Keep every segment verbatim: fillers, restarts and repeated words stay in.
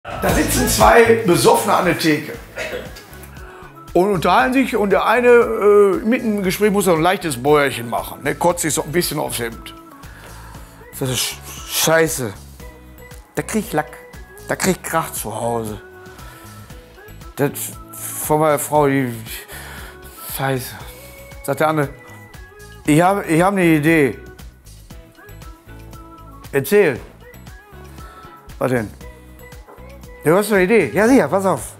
Da sitzen zwei Besoffene an der Theke und unterhalten sich und der eine äh, mitten im Gespräch muss er ein leichtes Bäuerchen machen. Ne, kotzt sich so ein bisschen aufs Hemd. Das ist scheiße. Da krieg ich Lack. Da krieg ich Krach zu Hause. Das von meiner Frau, die scheiße. Sagt der andere, ich habe ich hab eine Idee. Erzähl. Was denn? Du hast eine Idee? Ja, sicher, pass auf.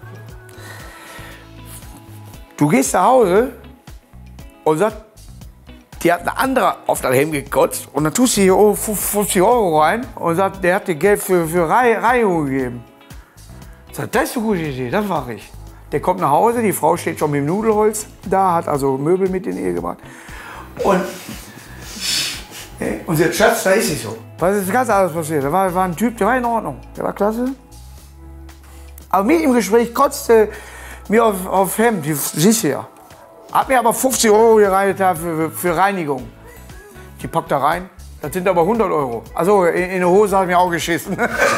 Du gehst nach Hause und sagst, die hat eine andere auf dein Hemd gekotzt und dann tust du hier oh, fünfzig Euro rein und sagt, der hat dir Geld für, für Reinigung gegeben. Sagt, das ist eine gute Idee, das mache ich. Der kommt nach Hause, die Frau steht schon mit dem Nudelholz da, hat also Möbel mit in die Ehe gebracht. Und, und sie sagt, Schatz, da ist sie so. Was ist ganz anders passiert? Da war, war ein Typ, der war in Ordnung, der war klasse. Aber mit im Gespräch kotzte mir auf, auf Hemd, siehst du ja. Hat mir aber fünfzig Euro gereicht für, für Reinigung. Die packt da rein, das sind aber hundert Euro. Also in, in der Hose hat mir auch geschissen.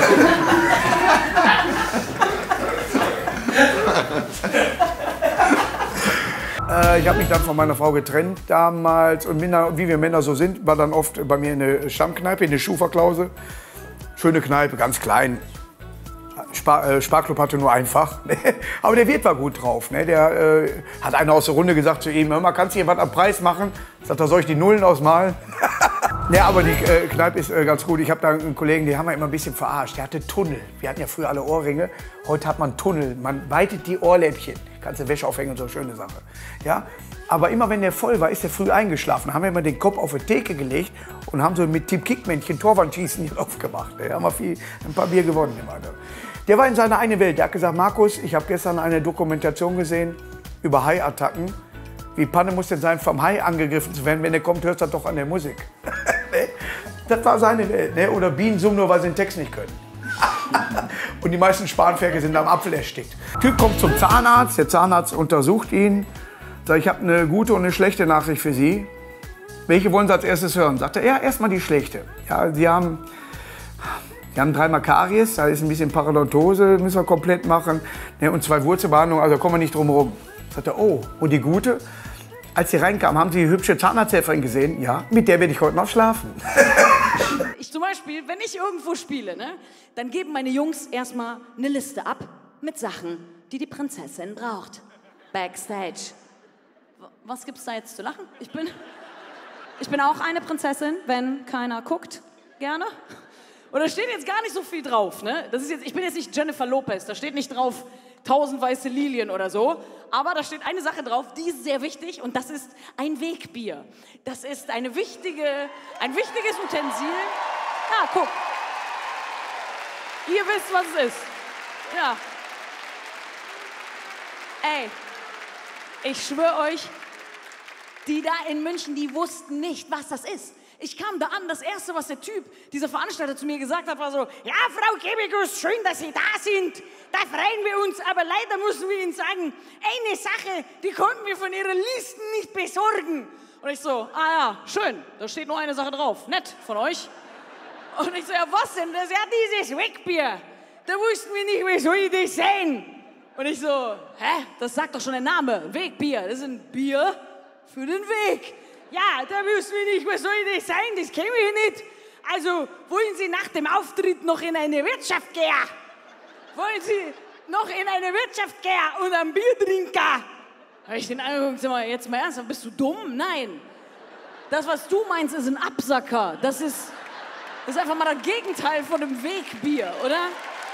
äh, ich habe mich dann von meiner Frau getrennt damals und bin dann, wie wir Männer so sind, war dann oft bei mir in der Stammkneipe, in der Schufa-Klause. Schöne Kneipe, ganz klein. Spar, äh, Sparklub hatte nur ein Fach, aber der Wirt war gut drauf. Ne? Der äh, hat einer aus der Runde gesagt zu ihm, hör mal, kannst du hier was am Preis machen? Sagt er, soll ich die Nullen ausmalen? Ja, aber die äh, Kneipe ist äh, ganz gut. Ich habe da einen Kollegen, den haben wir immer ein bisschen verarscht. Der hatte Tunnel. Wir hatten ja früher alle Ohrringe. Heute hat man Tunnel. Man weitet die Ohrläppchen. Kannst du Wäsche aufhängen und so, schöne Sache. Ja? Aber immer wenn der voll war, ist er früh eingeschlafen. Da haben wir immer den Kopf auf die Theke gelegt und haben so mit Team Kickmännchen Torwandschießen hier aufgemacht. Da haben wir viel, ein paar Bier gewonnen immer. Der war in seiner eigenen Welt. Der hat gesagt, Markus, ich habe gestern eine Dokumentation gesehen über Haiattacken. Wie Panne muss denn sein, vom Hai angegriffen zu werden? Wenn der kommt, hört er doch an der Musik. Das war seine Welt. Ne? Oder Bienen summen nur, weil sie den Text nicht können. Und die meisten Spanferkel sind am Apfel erstickt. Der Typ kommt zum Zahnarzt. Der Zahnarzt untersucht ihn. Sagt, ich habe eine gute und eine schlechte Nachricht für Sie. Welche wollen Sie als erstes hören? Sagt er, ja, erstmal die schlechte. Ja, Sie haben... Wir haben dreimal Karies, da ist ein bisschen Parodontose, müssen wir komplett machen. Ne, und zwei Wurzelbehandlungen, also da kommen wir nicht drum herum. Sagt er, oh, und die gute? Als sie reinkam, haben Sie die hübsche Zahnarzthelferin gesehen? Ja, mit der werde ich heute noch schlafen. Ich zum Beispiel, wenn ich irgendwo spiele, ne, dann geben meine Jungs erstmal eine Liste ab mit Sachen, die die Prinzessin braucht. Backstage. Was gibt's da jetzt zu lachen? Ich bin, ich bin auch eine Prinzessin, wenn keiner guckt, gerne. Und da steht jetzt gar nicht so viel drauf, ne? Das ist jetzt, ich bin jetzt nicht Jennifer Lopez, da steht nicht drauf tausend weiße Lilien oder so. Aber da steht eine Sache drauf, die ist sehr wichtig und das ist ein Wegbier. Das ist eine wichtige, ein wichtiges Utensil. Ja, guck. Ihr wisst, was es ist. Ja. Ey, ich schwöre euch, die da in München, die wussten nicht, was das ist. Ich kam da an, das Erste, was der Typ, dieser Veranstalter zu mir gesagt hat, war so, ja, Frau Gebegus, schön, dass Sie da sind, da freuen wir uns, aber leider müssen wir Ihnen sagen, eine Sache, die konnten wir von Ihren Listen nicht besorgen. Und ich so, ah ja, schön, da steht nur eine Sache drauf, nett von euch. Und ich so, ja, was denn? Das ist ja dieses Wegbier. Da wussten wir nicht, wie soll ich das sein? Und ich so, hä, das sagt doch schon der Name, Wegbier, das ist ein Bier für den Weg. Ja, da wissen wir nicht, was soll das sein, das kennen wir nicht. Also, wollen Sie nach dem Auftritt noch in eine Wirtschaft gehen? Wollen Sie noch in eine Wirtschaft gehen und ein Bier trinken? Habe ich den angeguckt, sag mal, jetzt mal ernsthaft, bist du dumm? Nein. Das, was du meinst, ist ein Absacker. Das ist, das ist einfach mal das Gegenteil von einem Wegbier, oder?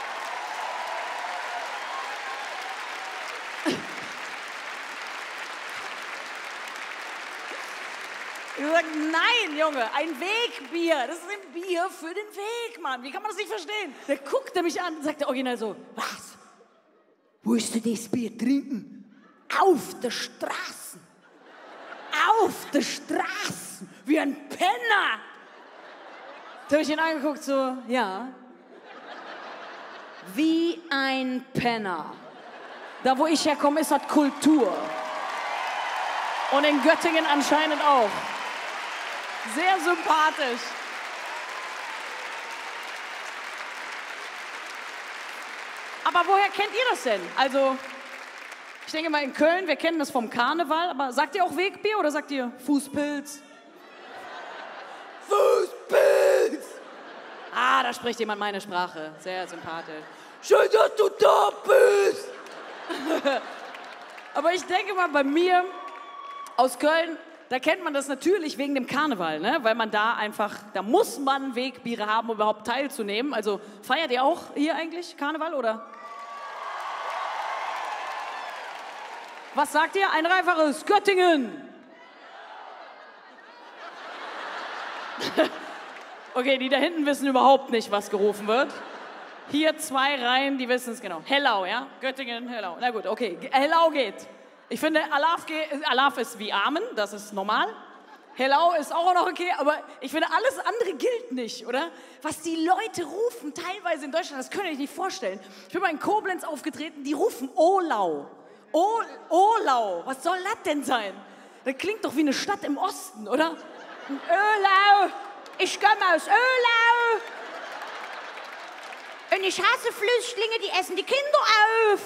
Ich sag, nein, Junge, ein Wegbier. Das ist ein Bier für den Weg, Mann. Wie kann man das nicht verstehen? Der guckte mich an und sagte original so, was? Willst du das Bier trinken? Auf der Straße. Auf der Straße. Wie ein Penner. Da habe ich ihn angeguckt, so, ja. Wie ein Penner. Da, wo ich herkomme, ist das Kultur. Und in Göttingen anscheinend auch. Sehr sympathisch. Aber woher kennt ihr das denn? Also, ich denke mal in Köln, wir kennen das vom Karneval, aber sagt ihr auch Wegbier oder sagt ihr Fußpilz? Fußpilz! Ah, da spricht jemand meine Sprache. Sehr sympathisch. Schön, dass du da bist! Aber ich denke mal, bei mir aus Köln, da kennt man das natürlich wegen dem Karneval, ne? Weil man da einfach, da muss man Wegbiere haben, um überhaupt teilzunehmen. Also feiert ihr auch hier eigentlich Karneval, oder? Was sagt ihr? Ein einfaches Göttingen. Okay, die da hinten wissen überhaupt nicht, was gerufen wird. Hier zwei Reihen, die wissen es genau. Hellau, ja? Göttingen, Hellau. Na gut, okay. Hellau geht. Ich finde, Alaf, geht, Alaf ist wie Amen, das ist normal. Hellau ist auch noch okay, aber ich finde, alles andere gilt nicht, oder? Was die Leute rufen, teilweise in Deutschland, das könnt ihr euch nicht vorstellen. Ich bin mal in Koblenz aufgetreten, die rufen Ohlau. O Ohlau, was soll das denn sein? Das klingt doch wie eine Stadt im Osten, oder? Ohlau, ich komme aus Ohlau. Und ich hasse Flüchtlinge, die essen die Kinder auf.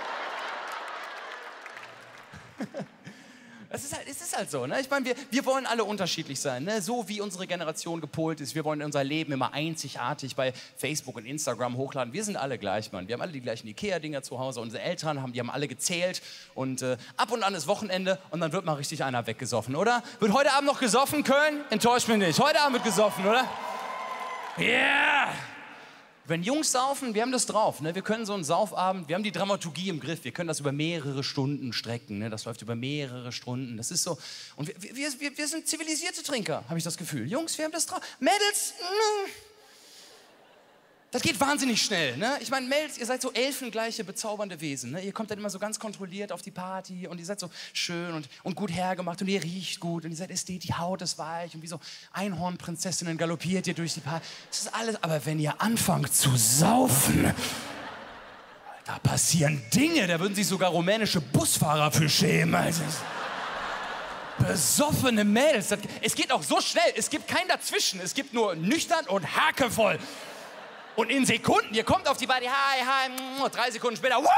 Es ist, halt, es ist halt so, ne? Ich meine, wir, wir wollen alle unterschiedlich sein, ne? So wie unsere Generation gepolt ist. Wir wollen unser Leben immer einzigartig bei Facebook und Instagram hochladen. Wir sind alle gleich, Mann. Wir haben alle die gleichen Ikea-Dinger zu Hause. Unsere Eltern haben, die haben alle gezählt. Und äh, ab und an ist Wochenende und dann wird mal richtig einer weggesoffen, oder? Wird heute Abend noch gesoffen, Köln? Enttäuscht mich nicht. Heute Abend wird gesoffen, oder? Yeah! Wenn Jungs saufen, wir haben das drauf, ne? Wir können so einen Saufabend, wir haben die Dramaturgie im Griff, wir können das über mehrere Stunden strecken, ne? Das läuft über mehrere Stunden, das ist so. Und wir, wir, wir, wir sind zivilisierte Trinker, habe ich das Gefühl. Jungs, wir haben das drauf. Mädels, mh, das geht wahnsinnig schnell, ne? Ich meine, Mädels, ihr seid so elfengleiche, bezaubernde Wesen, ne? Ihr kommt dann immer so ganz kontrolliert auf die Party und ihr seid so schön und, und gut hergemacht und ihr riecht gut und ihr seid ästhetisch, die Haut ist weich und wie so Einhornprinzessinnen galoppiert ihr durch die Party. Das ist alles, aber wenn ihr anfangt zu saufen, da passieren Dinge, da würden sich sogar rumänische Busfahrer für schämen. Also, besoffene Mädels, das, es geht auch so schnell, es gibt kein Dazwischen, es gibt nur nüchtern und hakevoll. Und in Sekunden, ihr kommt auf die Party, hi, hi, drei Sekunden später, Woo!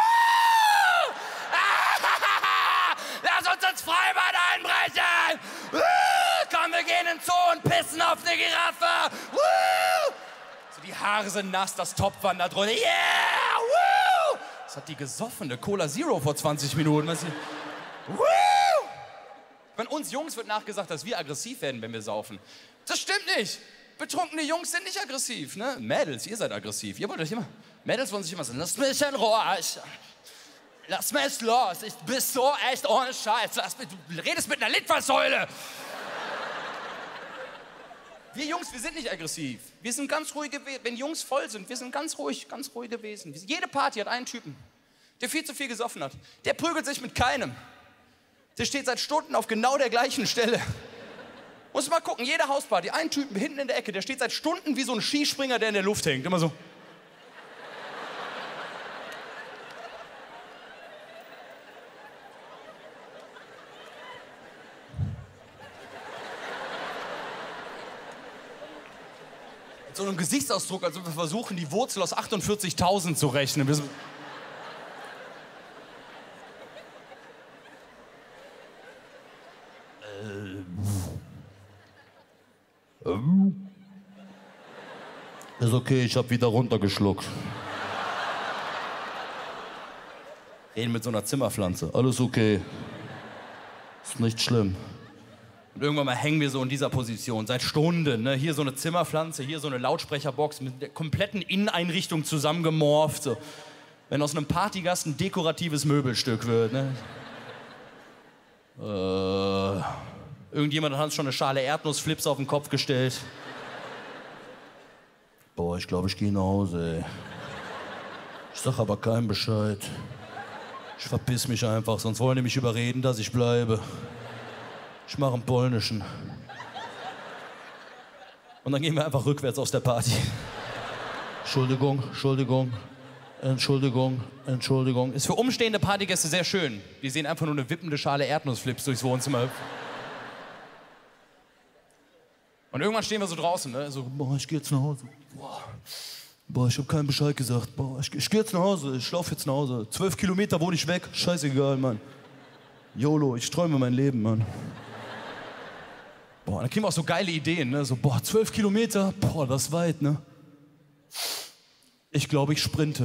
Ah, lass uns ins Freibad einbrechen! Woo! Komm, wir gehen in den Zoo und pissen auf eine Giraffe! Woo! So, die Haare sind nass, das Top wandert runter, yeah! Woo! Das hat die gesoffene Cola Zero vor zwanzig Minuten. Was hier? Woo! Von uns Jungs wird nachgesagt, dass wir aggressiv werden, wenn wir saufen. Das stimmt nicht. Betrunkene Jungs sind nicht aggressiv, ne? Mädels, ihr seid aggressiv. Ihr wollt euch immer... Mädels wollen sich immer sagen, lass mich in Ruhe. Ich, lass mich los. Ich bin so echt ohne Scheiß. Lass mich, du redest mit einer Litfaßsäule. Wir Jungs, wir sind nicht aggressiv. Wir sind ganz ruhige Wesen. Wenn Jungs voll sind, wir sind ganz ruhig, ganz ruhige Wesen. Jede Party hat einen Typen, der viel zu viel gesoffen hat. Der prügelt sich mit keinem. Der steht seit Stunden auf genau der gleichen Stelle. Muss mal gucken, jede Hausparty, ein Typen hinten in der Ecke, der steht seit Stunden wie so ein Skispringer, der in der Luft hängt. Immer so. Mit so einem Gesichtsausdruck, als ob wir versuchen, die Wurzel aus achtundvierzigtausend zu rechnen. Wir so Ist okay, ich hab wieder runtergeschluckt. Reden mit so einer Zimmerpflanze. Alles okay. Ist nicht schlimm. Und irgendwann mal hängen wir so in dieser Position, seit Stunden. Ne? Hier so eine Zimmerpflanze, hier so eine Lautsprecherbox mit der kompletten Inneneinrichtung zusammengemorpht. So. Wenn aus einem Partygast ein dekoratives Möbelstück wird. Ne? Äh, irgendjemand hat uns schon eine Schale Erdnussflips auf den Kopf gestellt. Boah, ich glaube, ich gehe nach Hause, ey. Ich sag aber keinem Bescheid. Ich verpiss mich einfach, sonst wollen die mich überreden, dass ich bleibe. Ich mache einen polnischen. Und dann gehen wir einfach rückwärts aus der Party. Entschuldigung, Entschuldigung, Entschuldigung, Entschuldigung. Ist für umstehende Partygäste sehr schön. Die sehen einfach nur eine wippende Schale Erdnussflips durchs Wohnzimmer. Und irgendwann stehen wir so draußen, ne? So, boah, ich geh jetzt nach Hause. Boah. Boah, ich hab keinen Bescheid gesagt. Boah, ich, ich geh jetzt nach Hause, ich lauf jetzt nach Hause. Zwölf Kilometer wohne ich weg, scheißegal, Mann. YOLO, ich träume mein Leben, Mann. Boah, dann kriegen wir auch so geile Ideen, ne? So, boah, zwölf Kilometer, boah, das ist weit, ne? Ich glaube, ich sprinte.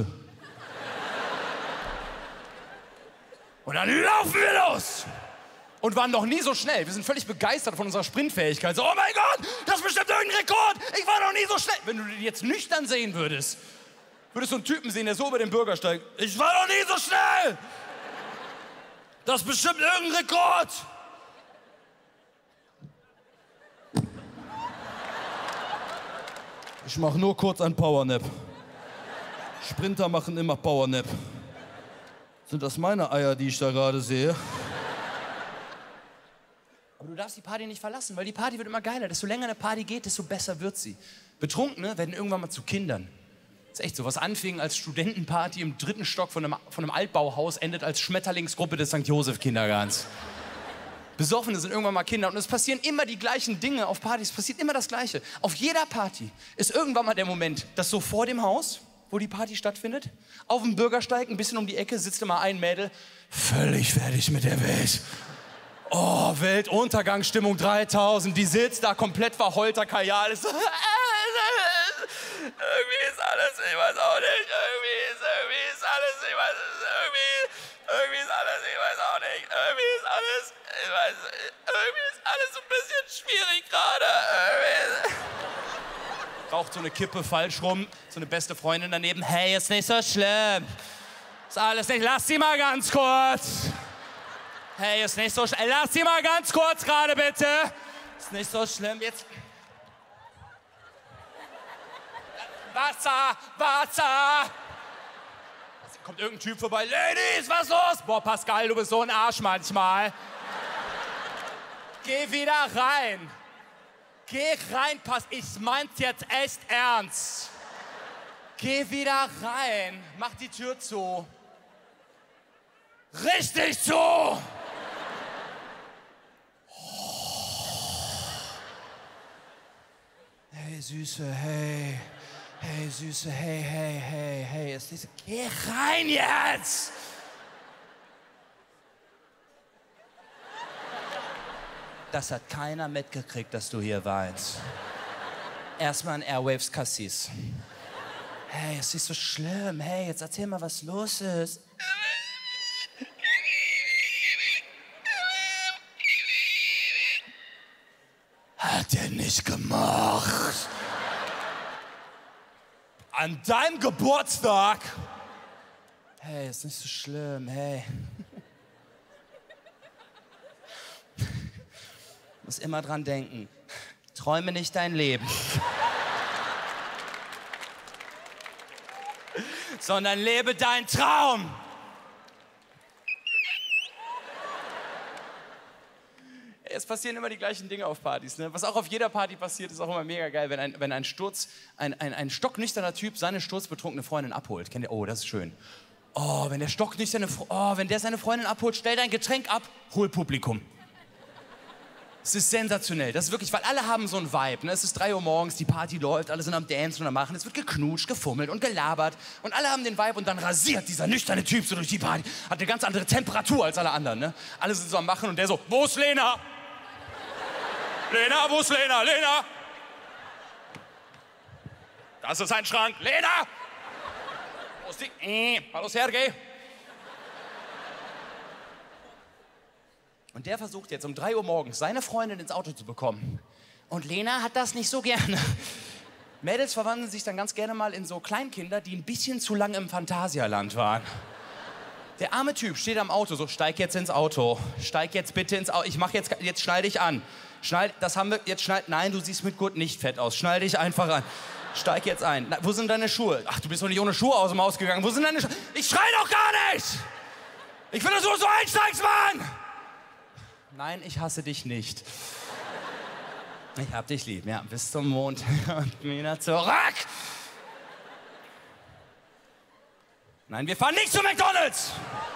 Und dann laufen wir los! Und waren noch nie so schnell. Wir sind völlig begeistert von unserer Sprintfähigkeit. So, oh mein Gott, das ist bestimmt irgendein Rekord. Ich war noch nie so schnell. Wenn du den jetzt nüchtern sehen würdest, würdest du einen Typen sehen, der so über den Bürgersteig. Ich war noch nie so schnell. Das ist bestimmt irgendein Rekord. Ich mache nur kurz einen Powernap. Sprinter machen immer Powernap. Sind das meine Eier, die ich da gerade sehe? Aber du darfst die Party nicht verlassen, weil die Party wird immer geiler. Desto länger eine Party geht, desto besser wird sie. Betrunkene werden irgendwann mal zu Kindern. Das ist echt so. Was anfing als Studentenparty im dritten Stock von einem, von einem Altbauhaus, endet als Schmetterlingsgruppe des Sankt Josef Kindergartens. Besoffene sind irgendwann mal Kinder und es passieren immer die gleichen Dinge auf Partys. Es passiert immer das Gleiche. Auf jeder Party ist irgendwann mal der Moment, dass so vor dem Haus, wo die Party stattfindet, auf dem Bürgersteig, ein bisschen um die Ecke, sitzt immer ein Mädel, völlig fertig mit der Welt. Oh, Weltuntergangsstimmung dreitausend, die sitzt da komplett verheulter Kajal. Ist so, irgendwie ist alles, ich weiß auch nicht, irgendwie ist, irgendwie ist alles, ich weiß, irgendwie, irgendwie ist alles, ich weiß auch nicht, irgendwie ist alles, ich weiß, irgendwie ist alles so ein bisschen schwierig gerade. Raucht so eine Kippe falsch rum, so eine beste Freundin daneben, hey, ist nicht so schlimm, ist alles nicht, lass sie mal ganz kurz. Hey, ist nicht so schlimm. Lass sie mal ganz kurz gerade, bitte. Ist nicht so schlimm. Jetzt. Wasser, Wasser. Es kommt irgendein Typ vorbei. Ladies, was los? Boah, Pascal, du bist so ein Arsch manchmal. Geh wieder rein. Geh rein, Pass. Ich mein's jetzt echt ernst. Geh wieder rein. Mach die Tür zu. Richtig zu. Hey, Süße, hey. Hey, Süße, hey, hey, hey, hey. Ist diese... Geh rein jetzt! Das hat keiner mitgekriegt, dass du hier weinst. Erstmal ein Airwaves Cassis. Hey, ist nicht so schlimm. Hey, jetzt erzähl mal, was los ist. Hat er nicht gemacht. An deinem Geburtstag. Hey, ist nicht so schlimm, hey. Muss immer dran denken. Träume nicht dein Leben. Sondern lebe deinen Traum. Es passieren immer die gleichen Dinge auf Partys. Ne? Was auch auf jeder Party passiert, ist auch immer mega geil, wenn ein, wenn ein Sturz, ein, ein, ein stocknüchterner Typ seine sturzbetrunkene Freundin abholt. Kennt ihr? Oh, das ist schön. Oh, wenn der stocknüchterne, oh, wenn der seine Freundin abholt, stell dein Getränk ab, hol Publikum. Es ist sensationell. Das ist wirklich, weil alle haben so einen Vibe. Ne? Es ist drei Uhr morgens, die Party läuft, alle sind am Dancen und am Machen. Es wird geknutscht, gefummelt und gelabert. Und alle haben den Vibe und dann rasiert dieser nüchterne Typ so durch die Party. Hat eine ganz andere Temperatur als alle anderen. Ne? Alle sind so am Machen und der so, wo ist Lena? Lena, wo ist Lena? Lena! Das ist ein Schrank. Lena! Wo ist die? Äh, hallo Sergej. Und der versucht jetzt um drei Uhr morgens seine Freundin ins Auto zu bekommen. Und Lena hat das nicht so gerne. Mädels verwandeln sich dann ganz gerne mal in so Kleinkinder, die ein bisschen zu lange im Phantasialand waren. Der arme Typ steht am Auto, so, steig jetzt ins Auto. Steig jetzt bitte ins Auto. Ich mach jetzt, jetzt schnall dich an. Schnall, das haben wir, jetzt schnall, nein, du siehst mit Gurt nicht fett aus. Schnall dich einfach an. Steig jetzt ein. Na, wo sind deine Schuhe? Ach, du bist doch nicht ohne Schuhe aus dem Haus gegangen. Wo sind deine Schuhe? Ich schrei doch gar nicht! Ich will, dass du so einsteigst, Mann! Nein, ich hasse dich nicht. Ich hab dich lieb, ja, bis zum Mond und wieder zurück. Nein, wir fahren nicht zu McDonald's.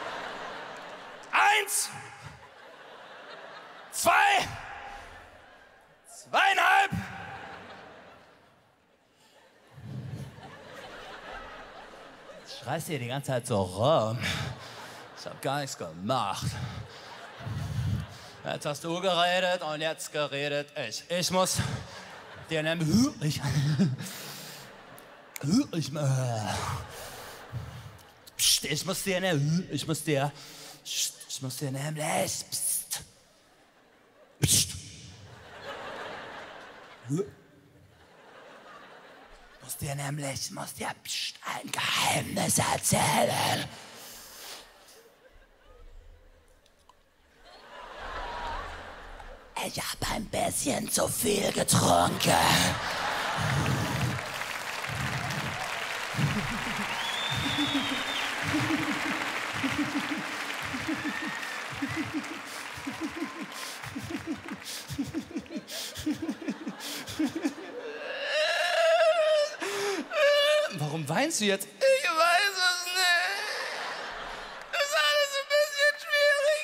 Eins, zwei, zweieinhalb, schreist hier die ganze Zeit so rum. Ich hab gar nichts gemacht. Jetzt hast du geredet und jetzt geredet ich. Ich muss dir nehmen. Ich. Ich. Psst, ich muss dir nehmen. Ich muss dir. Psst, ich muss dir nämlich. Psst. Psst. Ich muss dir nämlich, ich muss dir pst, ein Geheimnis erzählen. Ich hab ein bisschen zu viel getrunken. Warum weinst du jetzt? Ich weiß es nicht. Ist alles ein bisschen schwierig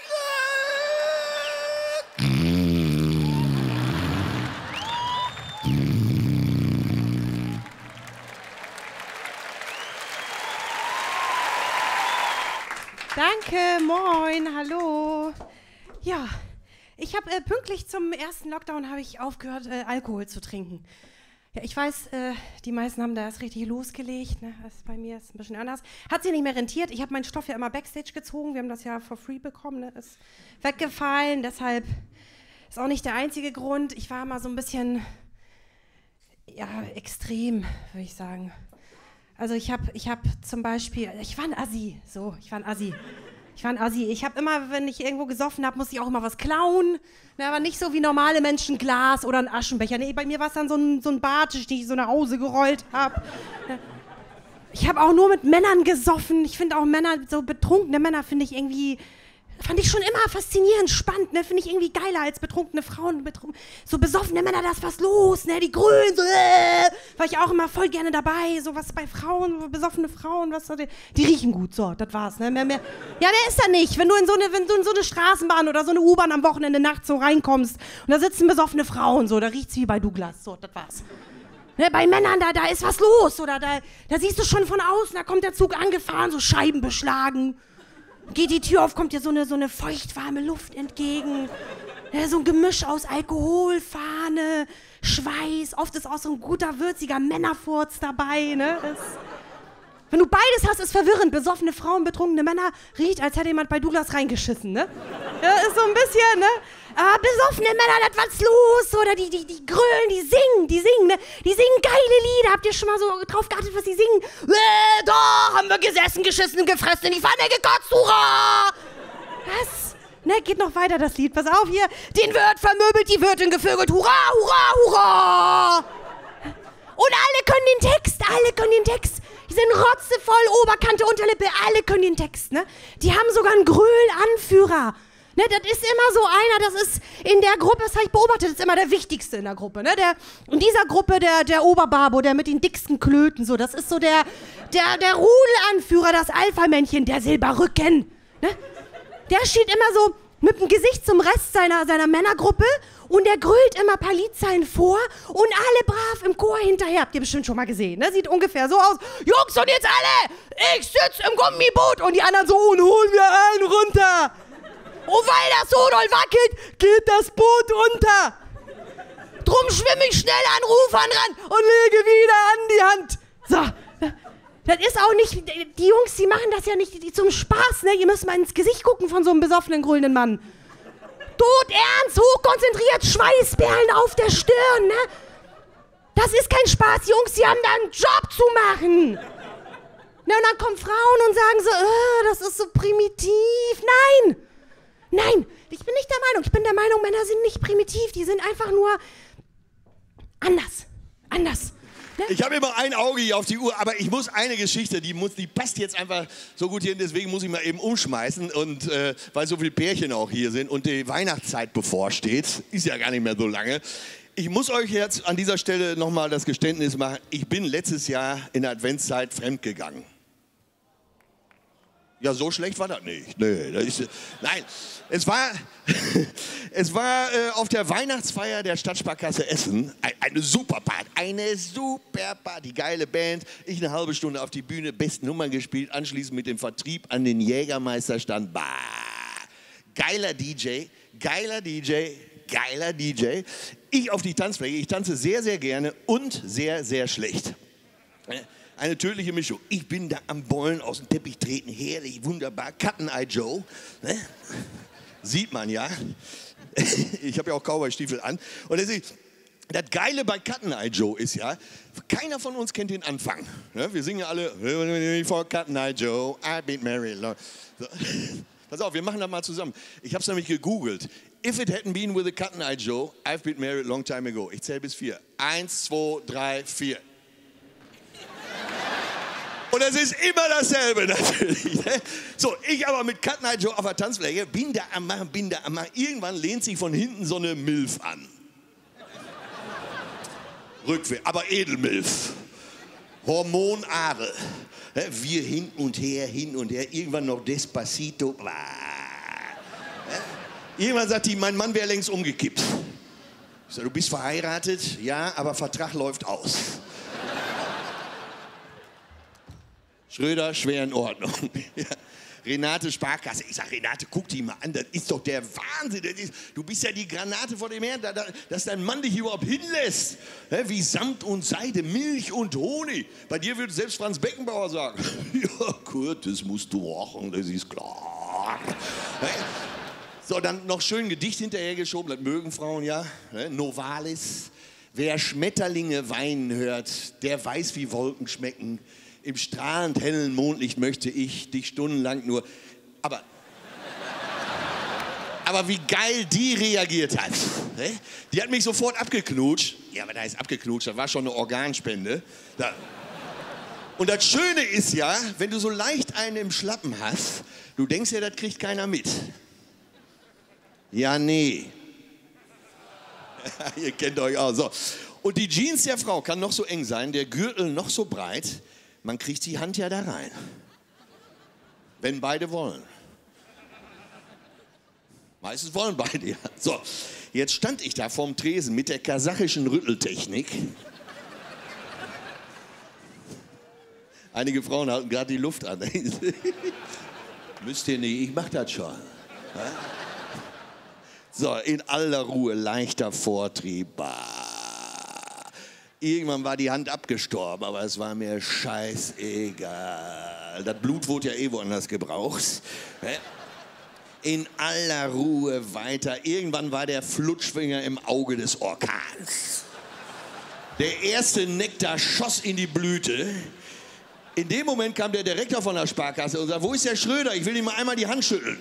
Danke, moin, hallo. Ja, ich habe äh, pünktlich zum ersten Lockdown habe ich aufgehört, äh, Alkohol zu trinken. Ja, ich weiß, äh, die meisten haben da erst richtig losgelegt. Ne? Das ist bei mir ist ein bisschen anders. Hat sich nicht mehr rentiert. Ich habe meinen Stoff ja immer Backstage gezogen. Wir haben das ja for free bekommen. Ne? Ist weggefallen. Deshalb ist auch nicht der einzige Grund. Ich war mal so ein bisschen, ja, extrem, würde ich sagen. Also ich habe ich hab zum Beispiel, ich war ein Assi. So, ich war ein Assi. Ich war ein Assi. Ich habe immer, wenn ich irgendwo gesoffen habe, musste ich auch immer was klauen. Ne, aber nicht so wie normale Menschen Glas oder ein Aschenbecher. Nee, bei mir war es dann so ein, so ein Bartisch, den ich so nach Hause gerollt habe. Ne. Ich habe auch nur mit Männern gesoffen. Ich finde auch Männer, so betrunkene Männer finde ich irgendwie, fand ich schon immer faszinierend, spannend. Ne, finde ich irgendwie geiler als betrunkene Frauen. Betrun so besoffene Männer, da ist was los. Ne, die Grünen, so, äh, war ich auch immer voll gerne dabei. So was bei Frauen, so besoffene Frauen, was, die, die riechen gut. So, das war's. Ne, mehr, mehr. Ja, der ist da nicht. Wenn du in so eine, wenn du in so eine Straßenbahn oder so eine U-Bahn am Wochenende nachts so reinkommst und da sitzen besoffene Frauen, so, da riecht's wie bei Douglas. So, das war's. Ne, bei Männern, da, da ist was los. Oder da, da siehst du schon von außen, da kommt der Zug angefahren, so Scheiben beschlagen. Geht die Tür auf, kommt dir so eine, so eine feuchtwarme Luft entgegen. Ja, so ein Gemisch aus Alkohol, Fahne, Schweiß. Oft ist auch so ein guter, würziger Männerfurz dabei. Ne? Das, wenn du beides hast, ist verwirrend. Besoffene Frauen, betrunkene Männer, riecht, als hätte jemand bei Douglas reingeschissen. Ne? Ja, ist so ein bisschen, ne? Aber besoffene Männer, das was los. Oder die, die, die grölen, die singen, die singen, ne? Die singen geile Lieder. Habt ihr schon mal so drauf geachtet, was die singen? Äh, da haben wir gesessen, geschissen, gefressen, in die Pfanne gekotzt, hurra! Was? Ne, geht noch weiter, das Lied. Pass auf hier. Den Wirt vermöbelt, die Wirtin gevögelt, hurra, hurra, hurra! Und alle können den Text, alle können den Text. Die sind rotzevoll, Oberkante, Unterlippe, alle können den Text, ne? Die haben sogar einen Gröl-Anführer. Ne, das ist immer so einer, das ist in der Gruppe, das habe ich beobachtet, das ist immer der Wichtigste in der Gruppe. Ne? Der, in dieser Gruppe der, der Oberbabo, der mit den dicksten Klöten, so, das ist so der, der, der Rudelanführer, das Alpha-Männchen, der Silberrücken. Ne? Der steht immer so mit dem Gesicht zum Rest seiner, seiner Männergruppe und der grölt immer ein paar Liedzeilen vor und alle brav im Chor hinterher. Habt ihr bestimmt schon mal gesehen, ne? Sieht ungefähr so aus. Jungs, und jetzt alle, ich sitz im Gummiboot und die anderen so, und holen wir einen runter. Und weil das so doll wackelt, geht das Boot unter. Drum schwimme ich schnell an Rufern ran und lege wieder an die Hand. So, das ist auch nicht, die Jungs, die machen das ja nicht die, zum Spaß, ne? Ihr müsst mal ins Gesicht gucken von so einem besoffenen, grölenden Mann. Todernst, hochkonzentriert, Schweißperlen auf der Stirn, ne? Das ist kein Spaß, Jungs, die haben da einen Job zu machen. Na, und dann kommen Frauen und sagen so, oh, das ist so primitiv. Nein! Nein, ich bin nicht der Meinung. Ich bin der Meinung, Männer sind nicht primitiv. Die sind einfach nur anders. Anders. Ne? Ich habe immer ein Auge hier auf die Uhr, aber ich muss eine Geschichte, die, muss, die passt jetzt einfach so gut hin, deswegen muss ich mal eben umschmeißen. Und äh, weil so viele Pärchen auch hier sind und die Weihnachtszeit bevorsteht, ist ja gar nicht mehr so lange. Ich muss euch jetzt an dieser Stelle nochmal das Geständnis machen, ich bin letztes Jahr in der Adventszeit fremdgegangen. Ja, so schlecht war das nicht. Nee, das ist, nein, es war, es war äh, auf der Weihnachtsfeier der Stadtsparkasse Essen ein, eine super Party, eine super Party, geile Band. Ich eine halbe Stunde auf die Bühne, besten Nummern gespielt, anschließend mit dem Vertrieb an den Jägermeisterstand. Bah, geiler D J, geiler D J, geiler D J. Ich auf die Tanzfläche, ich tanze sehr, sehr gerne und sehr, sehr schlecht. Eine tödliche Mischung. Ich bin da am Bollen aus dem Teppich treten, herrlich, wunderbar. Cut-n-Eye Joe. Ne? Sieht man ja. Ich habe ja auch Cowboy-Stiefel an. Und das, ist, das Geile bei Cut-n-Eye Joe ist ja, keiner von uns kennt den Anfang. Ne? Wir singen ja alle, for Cut-n-Eye Joe, I've been married. So. Pass auf, wir machen das mal zusammen. Ich habe es nämlich gegoogelt. If it hadn't been with a Cut-n-Eye Joe, I've been married a long time ago. Ich zähle bis vier. Eins, zwei, drei, vier. Und es ist immer dasselbe natürlich. Ne? So, ich aber mit Cut-n-Eye Joe auf der Tanzfläche, bin da am Machen, bin da am Machen. Irgendwann lehnt sich von hinten so eine Milf an. Rückwärts, aber Edelmilf. Hormonadel. Ne? Wir hin und her, hin und her. Irgendwann noch Despacito. Ne? Irgendwann sagt die, mein Mann wäre längst umgekippt. Ich sage, du bist verheiratet? Ja, aber Vertrag läuft aus. Schröder, schwer in Ordnung. Ja. Renate Sparkasse. Ich sag, Renate, guck die mal an, das ist doch der Wahnsinn. Das ist, du bist ja die Granate vor dem Herrn, da, da, dass dein Mann dich überhaupt hinlässt. Ja, wie Samt und Seide, Milch und Honig. Bei dir würde selbst Franz Beckenbauer sagen, ja Kurt, das musst du machen, das ist klar. Ja. So, dann noch schön Gedicht hinterhergeschoben, das mögen Frauen ja. Ja. Novalis. Wer Schmetterlinge weinen hört, der weiß, wie Wolken schmecken. Im strahlend hellen Mondlicht möchte ich dich stundenlang nur... Aber, aber wie geil die reagiert hat. Ne? Die hat mich sofort abgeknutscht. Ja, aber da ist abgeknutscht, das war schon eine Organspende. Da. Und das Schöne ist ja, wenn du so leicht einen im Schlappen hast, du denkst ja, das kriegt keiner mit. Ja, nee. Ihr kennt euch auch. So. Und die Jeans der Frau kann noch so eng sein, der Gürtel noch so breit. Man kriegt die Hand ja da rein, wenn beide wollen. Meistens wollen beide, ja. So, jetzt stand ich da vorm Tresen mit der kasachischen Rütteltechnik. Einige Frauen halten gerade die Luft an. Müsst ihr nicht, ich mach das schon. Ja? So, in aller Ruhe, leichter Vortrieb. Irgendwann war die Hand abgestorben, aber es war mir scheißegal. Das Blut wurde ja eh woanders gebraucht. In aller Ruhe weiter. Irgendwann war der Flutschfinger im Auge des Orkans. Der erste Nektar schoss in die Blüte. In dem Moment kam der Direktor von der Sparkasse und sagte, wo ist der Schröder? Ich will ihm mal einmal die Hand schütteln.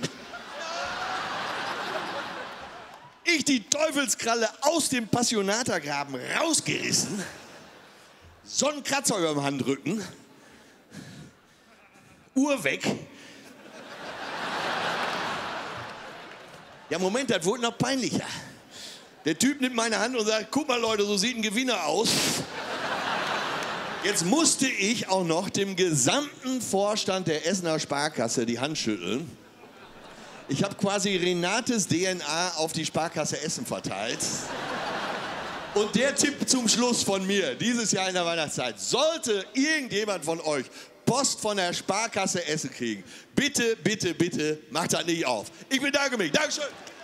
Ich die Teufelskralle aus dem Passionatergraben rausgerissen, so ein Kratzer über dem Handrücken, Uhr weg. Ja, Moment, das wurde noch peinlicher. Der Typ nimmt meine Hand und sagt, guck mal Leute, so sieht ein Gewinner aus. Jetzt musste ich auch noch dem gesamten Vorstand der Essener Sparkasse die Hand schütteln. Ich habe quasi Renates D N A auf die Sparkasse Essen verteilt. Und der Tipp zum Schluss von mir, dieses Jahr in der Weihnachtszeit, sollte irgendjemand von euch Post von der Sparkasse Essen kriegen, bitte, bitte, bitte, macht das nicht auf. Ich bedanke mich. Dankeschön.